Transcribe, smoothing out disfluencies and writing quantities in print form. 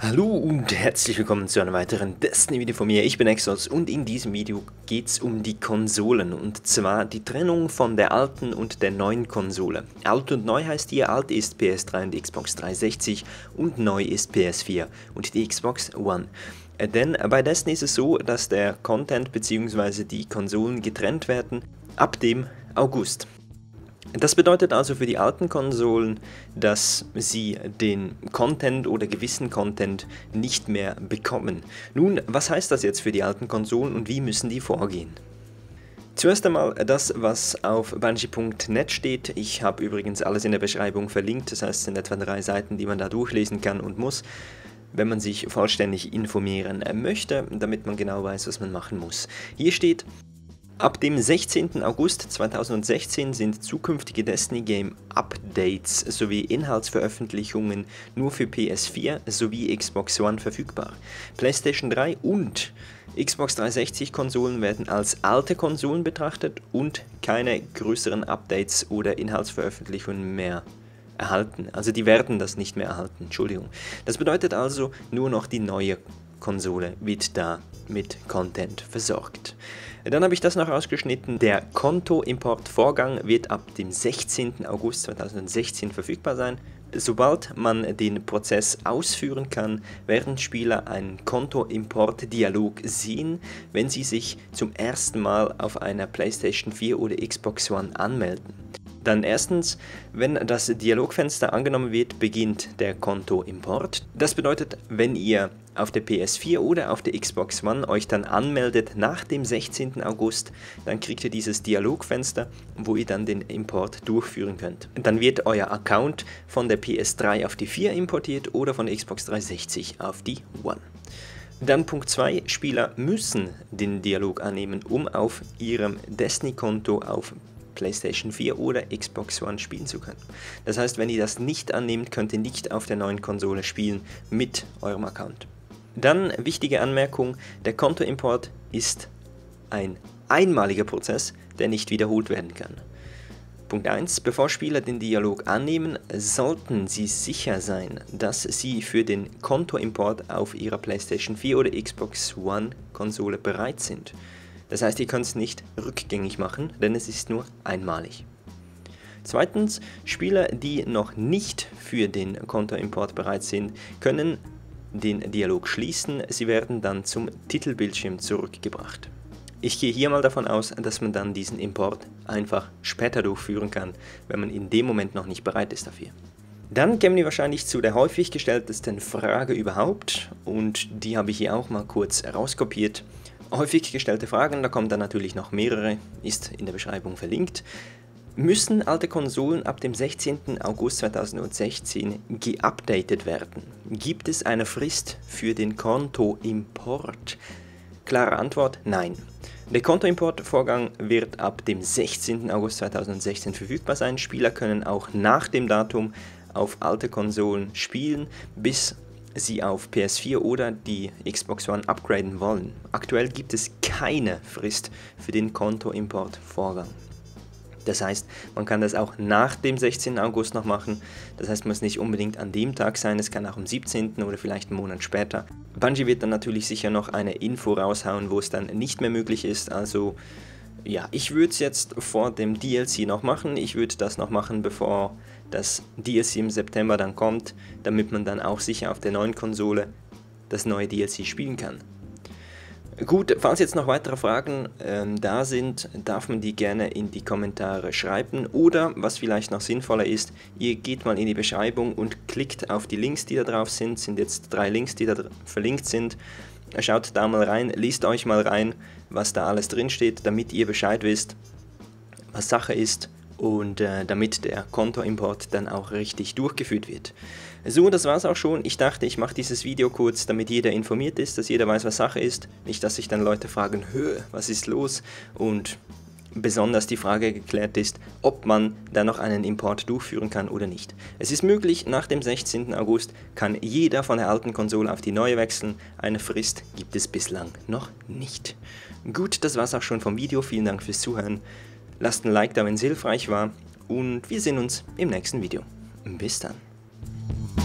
Hallo und herzlich willkommen zu einem weiteren Destiny-Video von mir. Ich bin Exos und in diesem Video geht es um die Konsolen, und zwar die Trennung von der alten und der neuen Konsole. Alt und neu heißt hier, alt ist PS3 und Xbox 360 und neu ist PS4 und die Xbox One. Denn bei Destiny ist es so, dass der Content bzw. die Konsolen getrennt werden ab dem August. Das bedeutet also für die alten Konsolen, dass sie den Content oder gewissen Content nicht mehr bekommen. Nun, was heißt das jetzt für die alten Konsolen und wie müssen die vorgehen? Zuerst einmal das, was auf Bungie.net steht. Ich habe übrigens alles in der Beschreibung verlinkt, das heißt es sind etwa 3 Seiten, die man da durchlesen kann und muss, wenn man sich vollständig informieren möchte, damit man genau weiß, was man machen muss. Hier steht: Ab dem 16. August 2016 sind zukünftige Destiny Game Updates sowie Inhaltsveröffentlichungen nur für PS4 sowie Xbox One verfügbar. PlayStation 3 und Xbox 360 Konsolen werden als alte Konsolen betrachtet und keine größeren Updates oder Inhaltsveröffentlichungen mehr erhalten. Also die werden das nicht mehr erhalten, Entschuldigung. Das bedeutet also, nur noch die neue Konsole wird da mit Content versorgt. Dann habe ich das noch ausgeschnitten. Der Konto-Import-Vorgang wird ab dem 16. August 2016 verfügbar sein. Sobald man den Prozess ausführen kann, werden Spieler einen Konto-Import-Dialog sehen, wenn sie sich zum ersten Mal auf einer PlayStation 4 oder Xbox One anmelden. Dann erstens, wenn das Dialogfenster angenommen wird, beginnt der Konto-Import. Das bedeutet, wenn ihr auf der PS4 oder auf der Xbox One euch dann anmeldet nach dem 16. August, dann kriegt ihr dieses Dialogfenster, wo ihr dann den Import durchführen könnt. Dann wird euer Account von der PS3 auf die 4 importiert oder von der Xbox 360 auf die One. Dann Punkt 2, Spieler müssen den Dialog annehmen, um auf ihrem Destiny-Konto auf PlayStation 4 oder Xbox One spielen zu können. Das heißt, wenn ihr das nicht annehmt, könnt ihr nicht auf der neuen Konsole spielen mit eurem Account. Dann wichtige Anmerkung: Der Kontoimport ist ein einmaliger Prozess, der nicht wiederholt werden kann. Punkt 1. Bevor Spieler den Dialog annehmen, sollten sie sicher sein, dass sie für den Kontoimport auf ihrer PlayStation 4 oder Xbox One Konsole bereit sind. Das heißt, ihr könnt es nicht rückgängig machen, denn es ist nur einmalig. Zweitens, Spieler, die noch nicht für den Kontoimport bereit sind, können den Dialog schließen. Sie werden dann zum Titelbildschirm zurückgebracht. Ich gehe hier mal davon aus, dass man dann diesen Import einfach später durchführen kann, wenn man in dem Moment noch nicht bereit ist dafür. Dann kämen wir wahrscheinlich zu der häufig gestelltesten Frage überhaupt, und die habe ich hier auch mal kurz rauskopiert. Häufig gestellte Fragen, da kommen dann natürlich noch mehrere, ist in der Beschreibung verlinkt. Müssen alte Konsolen ab dem 16. August 2016 geupdatet werden? Gibt es eine Frist für den Kontoimport? Klare Antwort: Nein. Der Kontoimport-Vorgang wird ab dem 16. August 2016 verfügbar sein. Spieler können auch nach dem Datum auf alte Konsolen spielen, bis sie auf PS4 oder die Xbox One upgraden wollen. Aktuell gibt es keine Frist für den Kontoimport-Vorgang. Das heißt, man kann das auch nach dem 16. August noch machen. Das heißt, es muss nicht unbedingt an dem Tag sein, es kann auch am 17. oder vielleicht einen Monat später. Bungie wird dann natürlich sicher noch eine Info raushauen, wo es dann nicht mehr möglich ist. Also ja, ich würde es jetzt vor dem DLC noch machen. Ich würde das noch machen, bevor das DLC im September dann kommt, damit man dann auch sicher auf der neuen Konsole das neue DLC spielen kann. Gut, falls jetzt noch weitere Fragen da sind, darf man die gerne in die Kommentare schreiben, oder was vielleicht noch sinnvoller ist, ihr geht mal in die Beschreibung und klickt auf die Links, die da drauf sind. Sind jetzt 3 Links, die da verlinkt sind. Schaut da mal rein, liest euch mal rein, was da alles drin steht, damit ihr Bescheid wisst, was Sache ist, und damit der Kontoimport dann auch richtig durchgeführt wird. So, das war's auch schon. Ich dachte, ich mache dieses Video kurz, damit jeder informiert ist, dass jeder weiß, was Sache ist. Nicht, dass sich dann Leute fragen, was ist los? Und besonders die Frage geklärt ist, ob man dann noch einen Import durchführen kann oder nicht. Es ist möglich, nach dem 16. August kann jeder von der alten Konsole auf die neue wechseln. Eine Frist gibt es bislang noch nicht. Gut, das war's auch schon vom Video. Vielen Dank fürs Zuhören. Lasst ein Like da, wenn es hilfreich war, und wir sehen uns im nächsten Video. Bis dann.